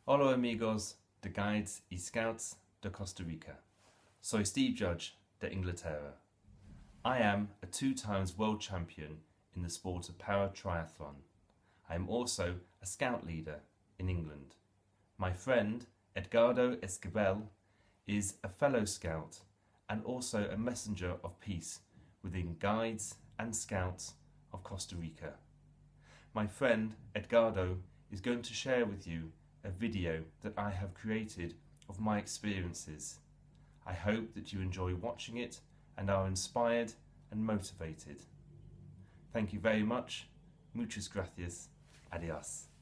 Hola amigos de guides y scouts de Costa Rica. Soy Steve Judge de Inglaterra. I am a 2 times world champion in the sport of para triathlon. I am also a scout leader in England. My friend Edgardo Esquivel is a fellow scout and also a messenger of peace within Guides and Scouts of Costa Rica. My friend Edgardo is going to share with you a video that I have created of my experiences. I hope that you enjoy watching it and are inspired and motivated. Thank you very much. Muchas gracias. Adios.